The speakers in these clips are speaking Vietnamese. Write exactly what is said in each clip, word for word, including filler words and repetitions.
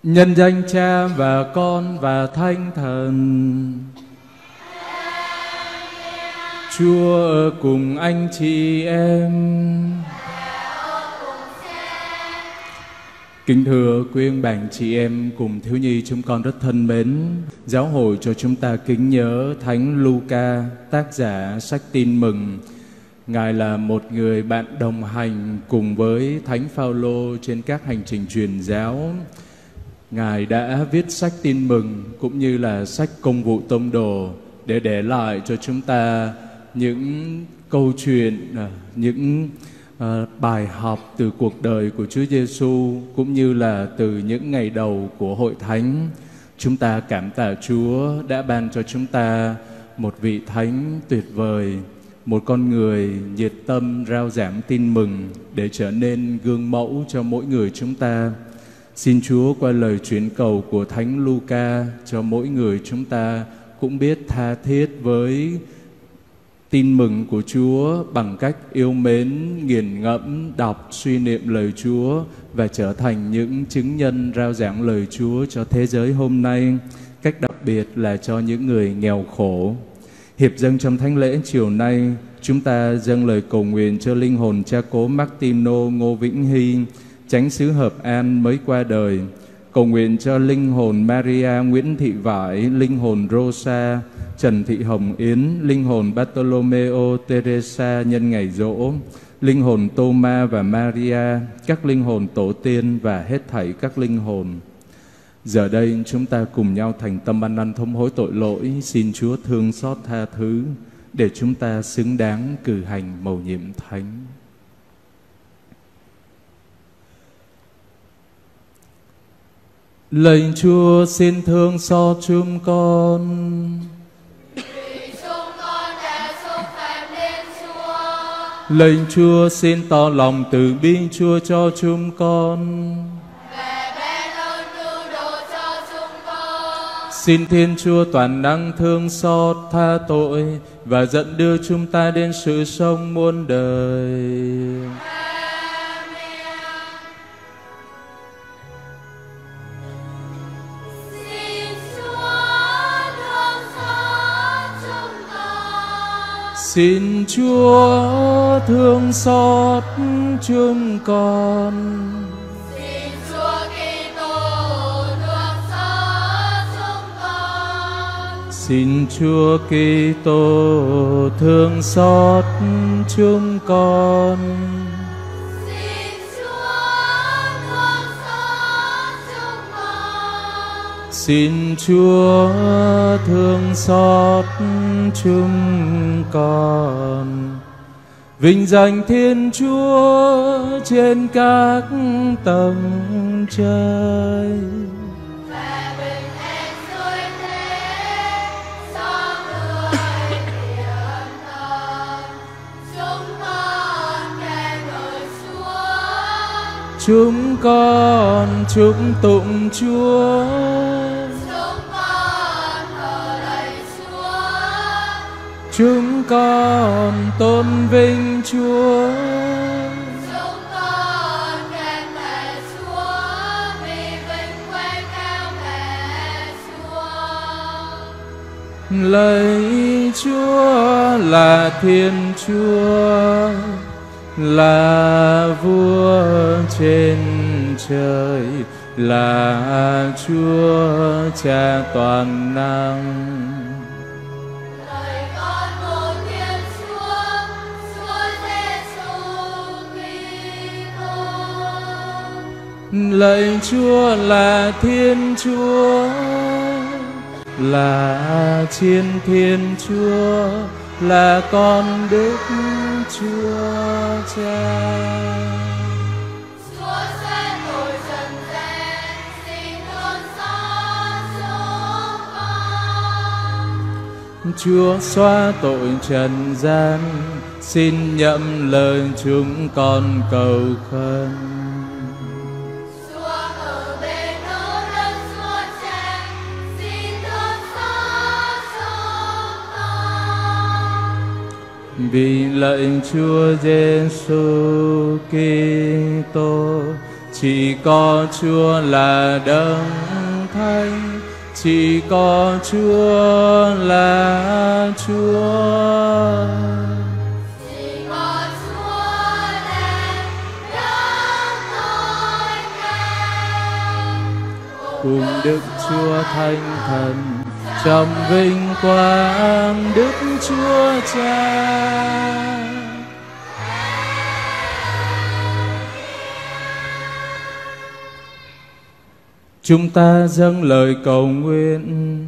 Nhân danh Cha và Con và Thánh Thần. Chúa ở cùng anh chị em. Kính thưa quý ông bà anh chị em cùng thiếu nhi chúng con rất thân mến, giáo hội cho chúng ta kính nhớ Thánh Luca, tác giả sách Tin Mừng. Ngài là một người bạn đồng hành cùng với Thánh Phaolô trên các hành trình truyền giáo. Ngài đã viết sách Tin Mừng cũng như là sách Công vụ Tông đồ để để lại cho chúng ta những câu chuyện, những uh, bài học từ cuộc đời của Chúa Giêsu cũng như là từ những ngày đầu của Hội Thánh. Chúng ta cảm tạ Chúa đã ban cho chúng ta một vị Thánh tuyệt vời, một con người nhiệt tâm rao giảng tin mừng để trở nên gương mẫu cho mỗi người chúng ta. Xin Chúa qua lời chuyển cầu của Thánh Luca cho mỗi người chúng ta cũng biết tha thiết với tin mừng của Chúa bằng cách yêu mến, nghiền ngẫm, đọc, suy niệm lời Chúa và trở thành những chứng nhân rao giảng lời Chúa cho thế giới hôm nay, cách đặc biệt là cho những người nghèo khổ. Hiệp dâng trong thánh lễ chiều nay, chúng ta dâng lời cầu nguyện cho linh hồn cha cố Martino Ngô Vĩnh Hy, chánh xứ Hợp An mới qua đời. Cầu nguyện cho linh hồn Maria Nguyễn Thị Vải, linh hồn Rosa, Trần Thị Hồng Yến, linh hồn Bartolomeo Teresa nhân ngày giỗ, linh hồn Thomas và Maria, các linh hồn tổ tiên và hết thảy các linh hồn. Giờ đây chúng ta cùng nhau thành tâm ăn năn thống hối tội lỗi, xin Chúa thương xót tha thứ để chúng ta xứng đáng cử hành mầu nhiệm thánh. Lạy Chúa xin thương xót chúng con. Vì chúng con đã xúc phạm đến Chúa. Lạy Chúa xin tỏ lòng từ bi Chúa cho chúng con. Và ban ơn cứu độ cho chúng con. Xin Thiên Chúa toàn năng thương xót tha tội và dẫn đưa chúng ta đến sự sống muôn đời. Xin Chúa thương xót chúng con. Xin Chúa Kitô thương xót chúng con. Xin Chúa Kitô thương xót chúng con. Xin Chúa thương xót chúng con. Xin Chúa thương xót chúng con. Vinh danh Thiên Chúa trên các tầng trời. Và bình an dưới thế cho người thiện tâm. Chúng con ca ngợi Chúa. Chúng con chúc tụng Chúa. Chúng con tôn vinh Chúa. Chúng con cảm tạ Chúa vì vinh quang cao cả Chúa. Lạy Chúa là Thiên Chúa, là Vua trên trời, là Chúa Cha toàn năng. Lạy Chúa là Thiên Chúa, là Chiên Thiên Chúa, là con Đức Chúa Cha. Chúa sẽ tội trần gian, xin thương xót chúng con. Chúa xóa tội trần gian, xin nhậm lời chúng con cầu khẩn. Vì lạy Chúa Giêsu Kitô, Chỉ có Chúa là đấng thánh, chỉ có Chúa là Chúa. Chỉ có Chúa là đấng tối cao. Cùng Đức Chúa Thánh Thần trong vinh quang Đức Chúa Cha. Chúng ta dâng lời cầu nguyện.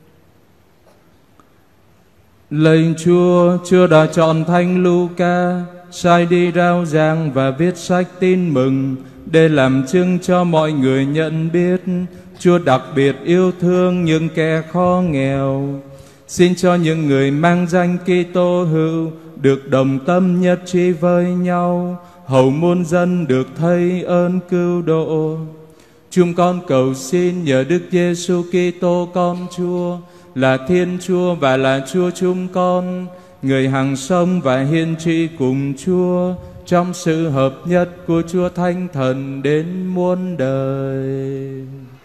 Lạy Chúa, Chúa đã chọn Thánh Luca sai đi rao giảng và viết sách tin mừng để làm chứng cho mọi người nhận biết Chúa đặc biệt yêu thương những kẻ khó nghèo. Xin cho những người mang danh Kitô hữu được đồng tâm nhất trí với nhau, hầu muôn dân được thấy ơn cứu độ. Chúng con cầu xin nhờ Đức Giêsu Kitô con Chúa là Thiên Chúa và là Chúa chúng con, người hằng sống và hiên trị cùng Chúa trong sự hợp nhất của Chúa Thánh Thần đến muôn đời.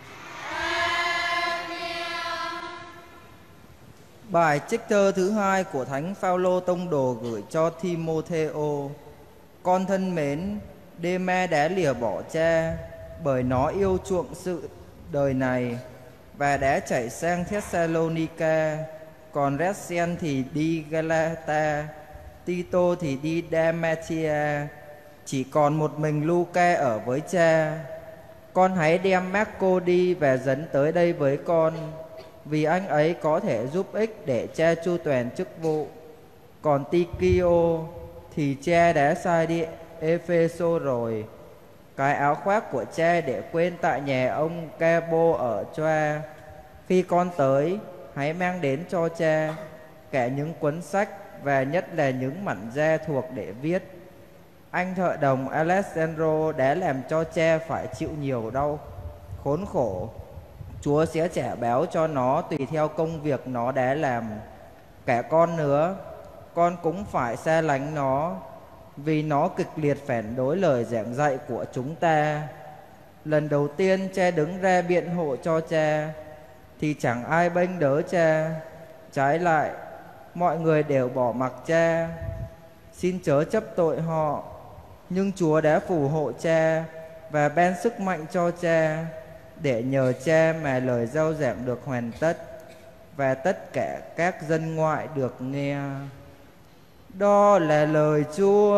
Bài trích thơ thứ hai của Thánh Phaolô tông đồ gửi cho Thi-mô-thê-ô. Con thân mến, Đê-me đã lìa bỏ cha bởi nó yêu chuộng sự đời này và đã chạy sang Thessalonica, còn Resen thì đi Galata, Tito thì đi Dalmatia. Chỉ còn một mình Luca ở với cha. Con hãy đem Marco đi và dẫn tới đây với con, vì anh ấy có thể giúp ích để cha chu toàn chức vụ. Còn Tikio thì cha đã sai đi Epheso rồi. Cái áo khoác của cha để quên tại nhà ông Cabo ở Troa. Khi con tới, hãy mang đến cho cha cả những cuốn sách và nhất là những mảnh da thuộc để viết. Anh thợ đồng Alessandro đã làm cho cha phải chịu nhiều đau, khốn khổ. Chúa sẽ trả báo cho nó tùy theo công việc nó đã làm. Cả con nữa, con cũng phải xa lánh nó, vì nó kịch liệt phản đối lời giảng dạy của chúng ta. Lần đầu tiên cha đứng ra biện hộ cho cha thì chẳng ai bênh đỡ cha. Trái lại, mọi người đều bỏ mặc cha. Xin chớ chấp tội họ, nhưng Chúa đã phù hộ cha và ban sức mạnh cho cha, để nhờ cha mà lời rao giảng được hoàn tất và tất cả các dân ngoại được nghe. Đó là lời Chúa.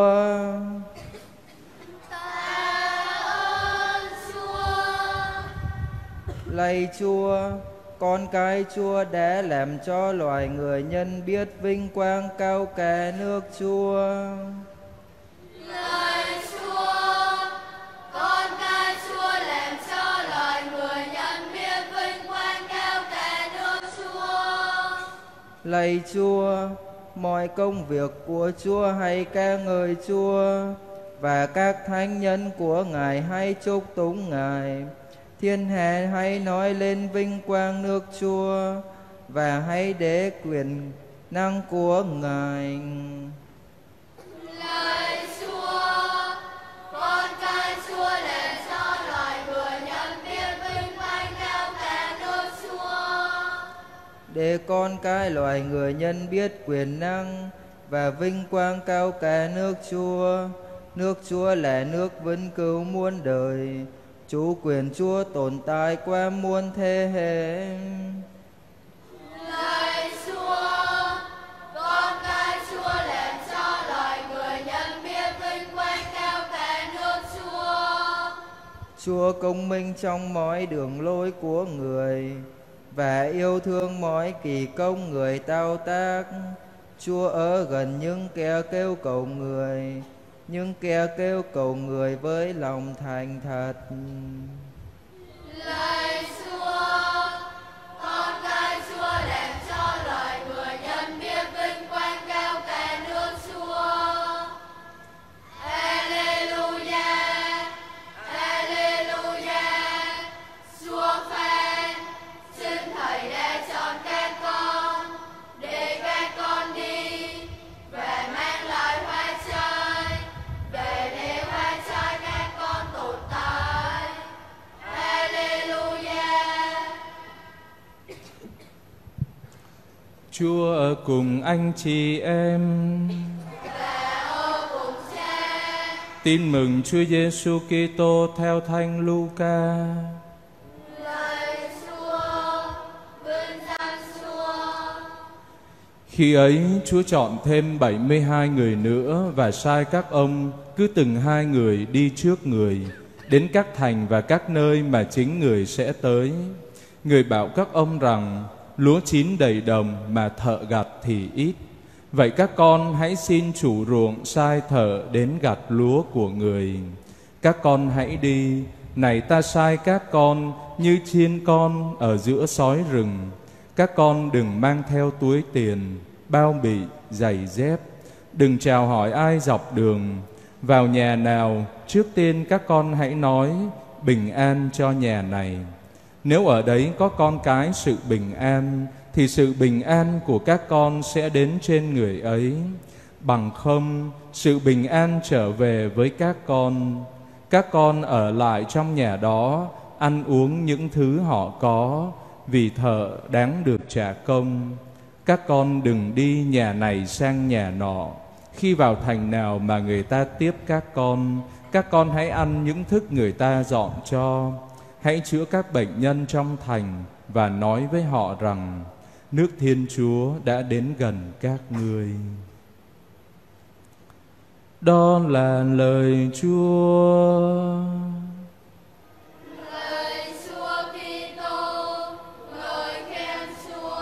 Tạ ơn Chúa. Lạy Chúa, con cái Chúa đã làm cho loài người nhân biết vinh quang cao cả nước Chúa. Lạy Chúa, con cái Chúa làm cho loài người nhận biết vinh quang cao cả nước Chúa. Lạy Chúa, mọi công việc của Chúa hãy ca ngợi Chúa, và các thánh nhân của Ngài hãy chúc tụng Ngài. Thiên hạ hãy nói lên vinh quang nước Chúa, và hãy để quyền năng của Ngài. Lạy Chúa, con cái Chúa làm cho loài người nhận biết vinh quang cao cả nước Chúa. Để con cái loài người nhân biết quyền năng và vinh quang cao cả nước Chúa. Nước Chúa là nước vĩnh cửu muôn đời, chủ quyền Chúa tồn tại qua muôn thế hệ. Lạy Chúa, con cái Chúa làm cho loài người nhận biết vinh quang cao cả nước Chúa. Chúa công minh trong mọi đường lối của người, và yêu thương mọi kỳ công người tao tác. Chúa ở gần những kẻ kêu cầu người, những kẻ kêu cầu người với lòng thành thật. Lạy Chúa, con cái Chúa làm cho loài người nhận biết vinh quang cao cả nước Chúa. Alleluia, Alleluia. Chúa phán, chính Thầy đã chọn các con để các con đi và mang lại hoa trái, để để hoa trái các con tồn tại. Chúa ở cùng anh chị em. Tin mừng Chúa Giêsu Kitô theo Thánh Luca. Lạy Chúa, vinh danh Chúa. Khi ấy Chúa chọn thêm bảy mươi hai người nữa và sai các ông cứ từng hai người đi trước người đến các thành và các nơi mà chính người sẽ tới. Người bảo các ông rằng lúa chín đầy đồng mà thợ gặt thì ít. Vậy các con hãy xin chủ ruộng sai thợ đến gặt lúa của người. Các con hãy đi, này ta sai các con như chiên con ở giữa sói rừng. Các con đừng mang theo túi tiền, bao bì, giày dép. Đừng chào hỏi ai dọc đường. Vào nhà nào, trước tiên các con hãy nói bình an cho nhà này. Nếu ở đấy có con cái sự bình an, thì sự bình an của các con sẽ đến trên người ấy. Bằng không, sự bình an trở về với các con. Các con ở lại trong nhà đó, ăn uống những thứ họ có, vì thợ đáng được trả công. Các con đừng đi nhà này sang nhà nọ. Khi vào thành nào mà người ta tiếp các con, các con hãy ăn những thức người ta dọn cho. Hãy chữa các bệnh nhân trong thành và nói với họ rằng nước Thiên Chúa đã đến gần các ngươi. Đó là lời Chúa. Lạy Chúa Kitô, ngợi khen Chúa.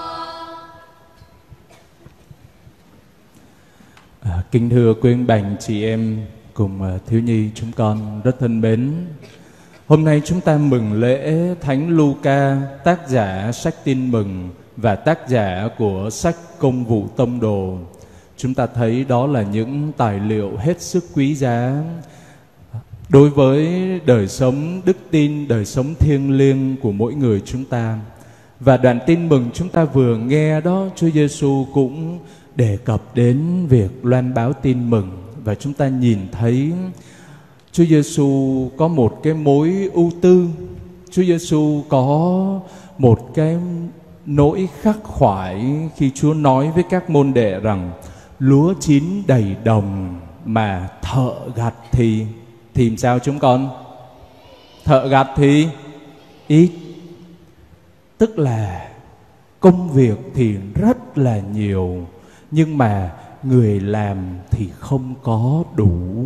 À, kính thưa quý anh bạn chị em cùng uh, thiếu nhi chúng con rất thân mến. Hôm nay chúng ta mừng lễ Thánh Luca, tác giả sách Tin Mừng và tác giả của sách Công vụ Tông đồ. Chúng ta thấy đó là những tài liệu hết sức quý giá đối với đời sống đức tin, đời sống thiêng liêng của mỗi người chúng ta. Và đoạn tin mừng chúng ta vừa nghe đó, Chúa Giêsu cũng đề cập đến việc loan báo tin mừng. Và chúng ta nhìn thấy Chúa Giêsu có một cái mối ưu tư, Chúa Giêsu có một cái nỗi khắc khoải khi Chúa nói với các môn đệ rằng lúa chín đầy đồng mà thợ gặt thì thì sao chúng con? Thợ gặt thì ít. Tức là công việc thì rất là nhiều, nhưng mà người làm thì không có đủ.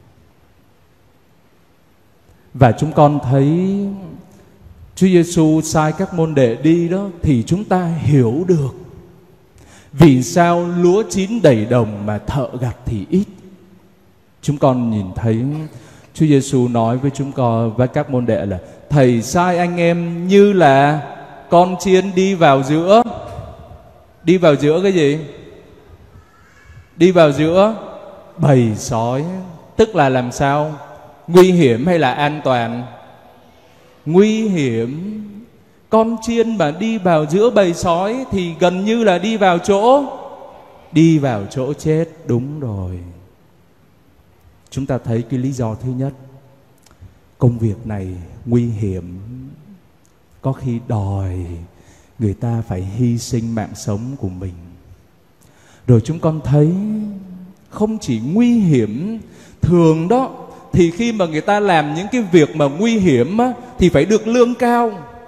Và chúng con thấy Chúa Giêsu sai các môn đệ đi đó, thì chúng ta hiểu được vì sao lúa chín đầy đồng mà thợ gặt thì ít. Chúng con nhìn thấy Chúa Giêsu nói với chúng con, với các môn đệ là thầy sai anh em như là con chiên đi vào giữa. Đi vào giữa cái gì? Đi vào giữa bầy sói. Tức là làm sao? Nguy hiểm hay là an toàn? Nguy hiểm. Con chiên mà đi vào giữa bầy sói thì gần như là đi vào chỗ Đi vào chỗ chết. Đúng rồi. Chúng ta thấy cái lý do thứ nhất, công việc này nguy hiểm, có khi đòi người ta phải hy sinh mạng sống của mình. Rồi chúng con thấy không chỉ nguy hiểm, thường đó thì khi mà người ta làm những cái việc mà nguy hiểm á, thì phải được lương cao.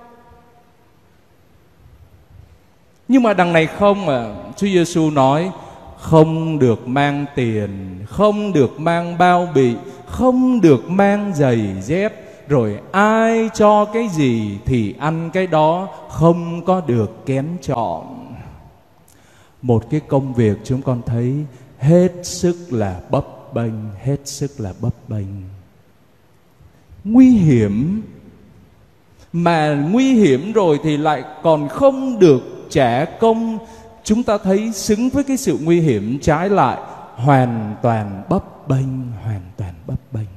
Nhưng mà đằng này không, mà Chúa Giêsu nói không được mang tiền, không được mang bao bì, không được mang giày dép, rồi ai cho cái gì thì ăn cái đó, không có được kén chọn. Một cái công việc chúng con thấy hết sức là bấp bênh, hết sức là bấp bênh. Nguy hiểm, mà nguy hiểm rồi thì lại còn không được trả công. Chúng ta thấy xứng với cái sự nguy hiểm, trái lại hoàn toàn bấp bênh, hoàn toàn bấp bênh.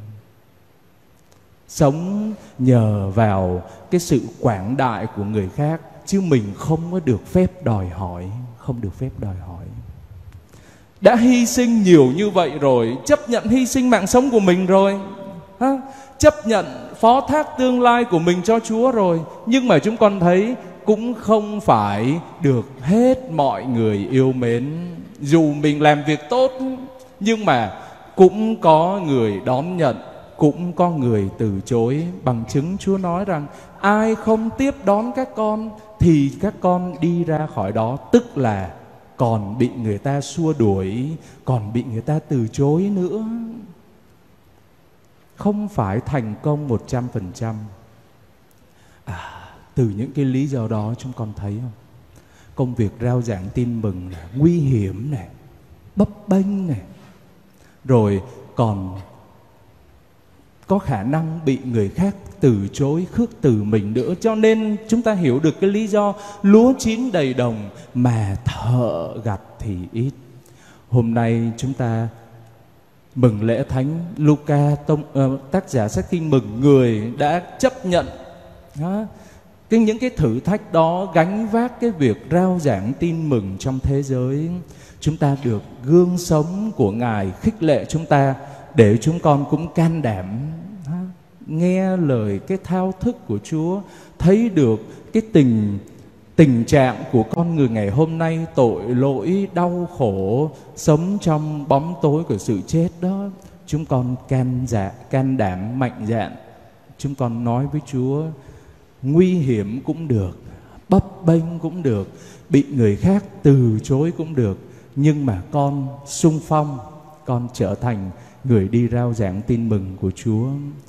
Sống nhờ vào cái sự quảng đại của người khác, chứ mình không có được phép đòi hỏi, không được phép đòi hỏi. Đã hy sinh nhiều như vậy rồi, chấp nhận hy sinh mạng sống của mình rồi, ha? Chấp nhận phó thác tương lai của mình cho Chúa rồi, nhưng mà chúng con thấy cũng không phải được hết mọi người yêu mến. Dù mình làm việc tốt, nhưng mà cũng có người đón nhận, cũng có người từ chối. Bằng chứng Chúa nói rằng ai không tiếp đón các con thì các con đi ra khỏi đó, tức là còn bị người ta xua đuổi, còn bị người ta từ chối nữa. Không phải thành công một trăm phần trăm. À, từ những cái lý do đó chúng con thấy không? Công việc rao giảng tin mừng là nguy hiểm này, bấp bênh này, rồi còn có khả năng bị người khác từ chối khước từ mình nữa. Cho nên chúng ta hiểu được cái lý do lúa chín đầy đồng mà thợ gặt thì ít. Hôm nay chúng ta mừng lễ Thánh Luca, tông, uh, tác giả sách Tin Mừng, người đã chấp nhận đó, cái những cái thử thách đó, gánh vác cái việc rao giảng tin mừng trong thế giới. Chúng ta được gương sống của Ngài khích lệ chúng ta để chúng con cũng can đảm đó, nghe lời cái thao thức của Chúa, thấy được cái tình tình trạng của con người ngày hôm nay, tội lỗi, đau khổ, sống trong bóng tối của sự chết đó. Chúng con can dạ, can đảm, mạnh dạn. Chúng con nói với Chúa, nguy hiểm cũng được, bấp bênh cũng được, bị người khác từ chối cũng được, nhưng mà con sung phong, con trở thành người đi rao giảng tin mừng của Chúa.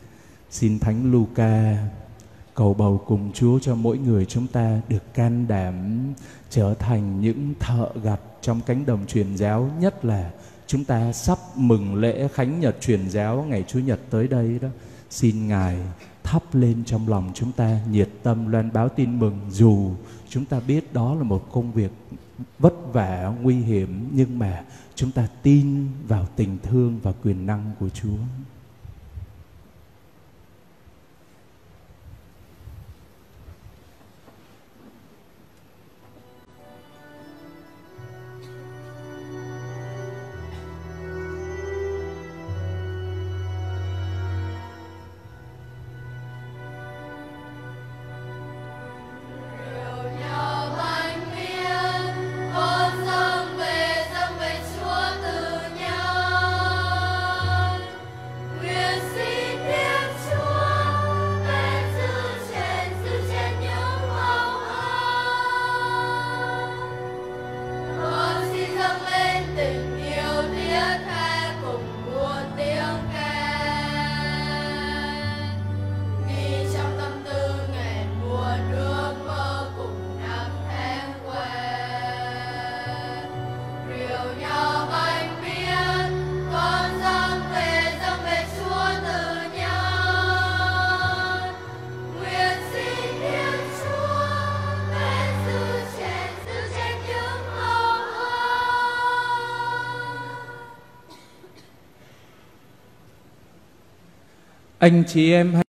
Xin Thánh Luca cầu bầu cùng Chúa cho mỗi người chúng ta được can đảm trở thành những thợ gặt trong cánh đồng truyền giáo. Nhất là chúng ta sắp mừng lễ Khánh Nhật truyền giáo ngày Chủ nhật tới đây đó. Xin Ngài thắp lên trong lòng chúng ta nhiệt tâm loan báo tin mừng, dù chúng ta biết đó là một công việc vất vả, nguy hiểm, nhưng mà chúng ta tin vào tình thương và quyền năng của Chúa. Anh chị em